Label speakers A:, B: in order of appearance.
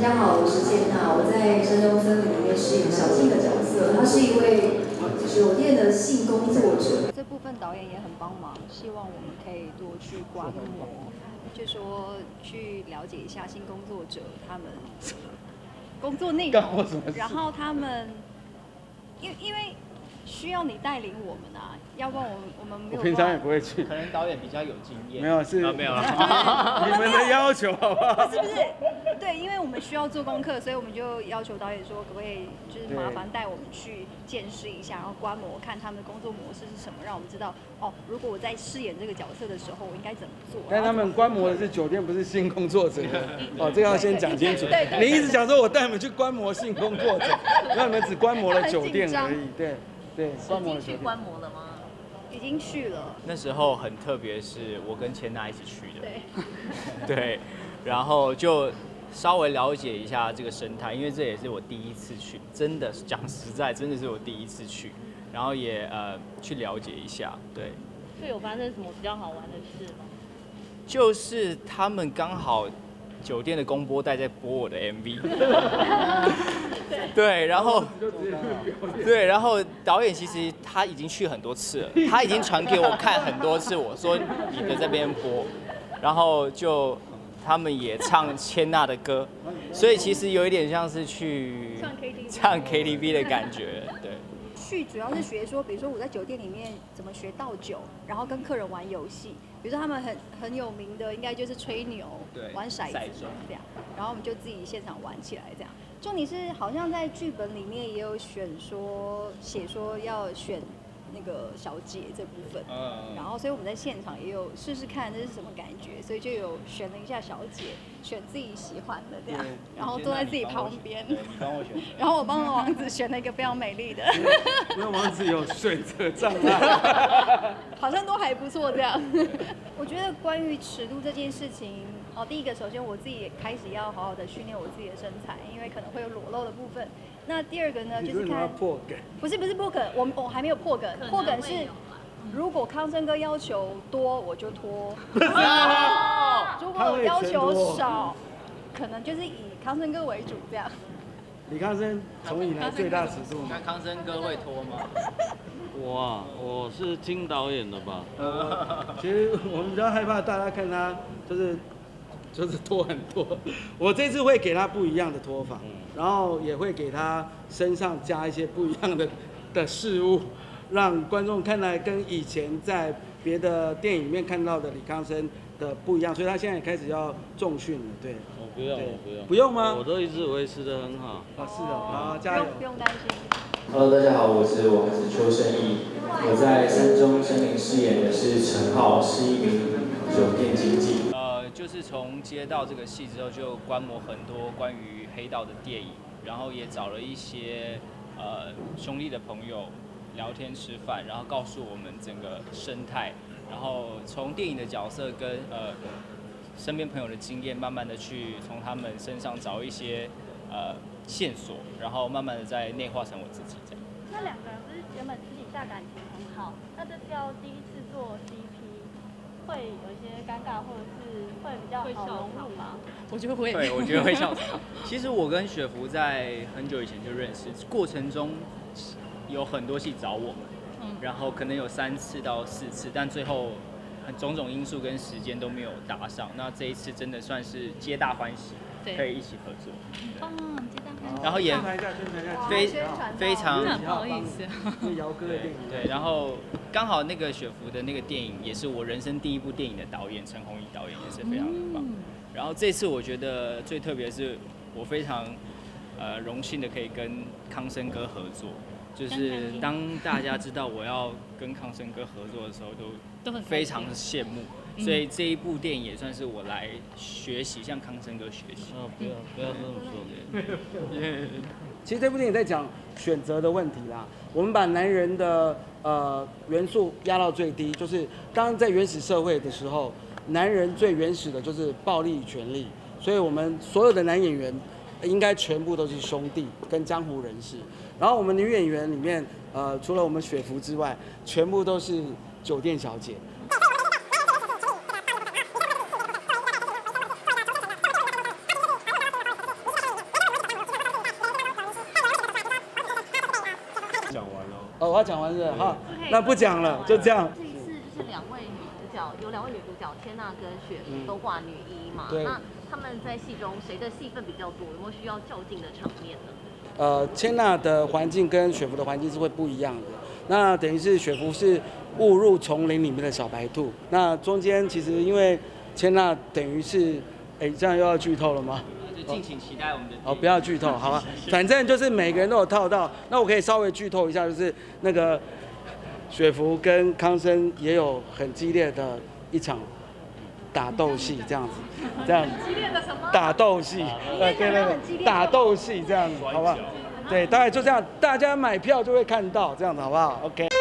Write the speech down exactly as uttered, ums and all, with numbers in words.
A: 家好，我是谢娜，我在《山中森林》里面饰演小静的角色，她是一位酒店的性工作者。
B: 这部分导演也很帮忙，希望我们可以多去观摩，就说去了解一下性工作者他们工作内容，然后他们因因为需要你带领我们啊，要不然我们我们没有。
C: 我平常也不会去，
D: 可能导演比较有经验。
C: 没有是、
D: 啊、没有了，
C: 你们的要求好不好？
B: 是不是？对，因为我们需要做功课，所以我们就要求导演说，可不可以就是麻烦带我们去见识一下，然后观摩看他们的工作模式是什么，让我们知道哦，如果我在饰演这个角色的时候，我应该怎么做。
C: 但他们观摩的是酒店，不是性工作者。哦，这个要先讲清楚。你一直讲说我带你们去观摩性工作者，让你们只观摩了酒店而已。对对，观摩了酒店。
E: 观摩了吗？
B: 已经去了。
D: 那时候很特别，是我跟千娜一起去的。
B: 对。
D: 对，然后就稍微了解一下这个生态，因为这也是我第一次去，真的讲实在，真的是我第一次去，然后也呃去了解一下，对。
E: 会有发生什么比较好玩的事吗？
D: 就是他们刚好酒店的公播带在播我的 M V， 对，然后对，然后导演其实他已经去很多次了，他已经传给我看很多次，我说你的这边播，然后就。他们也唱千娜的歌，所以其实有一点像是去唱 K T V 的感觉，对。
B: 去主要是学说，比如说我在酒店里面怎么学倒酒，然后跟客人玩游戏，比如说他们很很有名的，应该就是吹牛、玩骰子这样，然后我们就自己现场玩起来这样。重点是好像在剧本里面也有选说写说要选。那个小姐这部分，嗯，然后所以我们在现场也有试试看这是什么感觉，所以就有选了一下小姐，选自己喜欢的这样，然后坐在自己旁边，
D: 你帮我选，
B: 然后我帮王子选了一个非常美丽的，
C: 因为王子有选择障碍，
B: 好像都还不错这样。我觉得关于尺度这件事情，哦，第一个首先我自己也开始要好好的训练我自己的身材，因为可能会有裸露的部分。那第二个呢，就是看
C: 破梗，
B: 不是不是破梗，我我还没有破梗，破梗是如果康生哥要求多我就脱，如果要求少，可能就是以康生哥为主这样。
C: 李康生从以来最大尺度，
D: 那康生哥会脱吗？
F: 我啊，我是听导演的吧。
C: 呃，其实我们比较害怕大家看他就是就是脱很多，我这次会给他不一样的脱法。嗯，然后也会给他身上加一些不一样的的事物，让观众看来跟以前在别的电影里面看到的李康生的不一样，所以他现在也开始要重训了，对。
F: 我不用，我不用。
C: 不用吗？
F: 我都一直维持得很好。
C: 啊，是的，好，加油。
B: 不用担心。
G: Hello， 大家好，我是王子邱胜义，我在山中森林饰演的是陈浩，是一名酒店经纪。
D: 呃，就是从接到这个戏之后，就观摩很多关于黑道的电影，然后也找了一些呃兄弟的朋友聊天吃饭，然后告诉我们整个生态，然后从电影的角色跟呃身边朋友的经验，慢慢的去从他们身上找一些呃线索，然后慢慢的再内化成我自己这样。
E: 那两个人不是原本私底下感情很好，那这次要第一次做 C P， 会有一些尴尬，或者是会比较好融入吗？
D: 我觉得会，对，我觉得会笑场。其实我跟雪芙在很久以前就认识，过程中有很多戏找我们，嗯，然后可能有三次到四次，但最后很种种因素跟时间都没有搭上。那这一次真的算是皆大欢喜，可以一起合作。
E: 嗯，皆大欢喜。
D: 然后也非非常
E: 不好意思，
C: 姚哥的电影。
D: 对，然后刚好那个雪芙的那个电影也是我人生第一部电影的导演陈鸿仪导演，也是非常的棒。然后这次我觉得最特别的是，我非常呃荣幸的可以跟康生哥合作，就是当大家知道我要跟康生哥合作的时候，都非常的羡慕。所以这一部电影也算是我来学习，向康生哥学习。
F: 哦，不要不要这么说。
C: 其实这部电影在讲选择的问题啦。我们把男人的呃元素压到最低，就是当在原始社会的时候，男人最原始的就是暴力与权力。所以我们所有的男演员应该全部都是兄弟跟江湖人士。然后我们女演员里面，呃，除了我们雪芙之外，全部都是酒店小姐。 哦，我要讲完了哈，那不讲了，就这样。
H: 这一次就是两位女主角，有两位女主角千娜跟雪芙都挂女一嘛，
C: 对。
H: 那他们在戏中谁的戏份比较多？有没有需要较劲的场面呢？
C: 呃，千娜的环境跟雪芙的环境是会不一样的。那等于是雪芙是误入丛林里面的小白兔，那中间其实因为千娜等于是，哎，这样又要剧透了吗？
D: 就敬请期待我们的。
C: 哦，不要剧透，好吧？反正就是每个人都有套到。那我可以稍微剧透一下，就是那个雪芙跟康生也有很激烈的一场打斗戏，这样子，这样子。
B: 激烈的什么？
C: 打斗戏，
B: 对对对，
C: 打斗戏这样子，好不好？对，大概就这样，大家买票就会看到，这样子好不好 ？OK。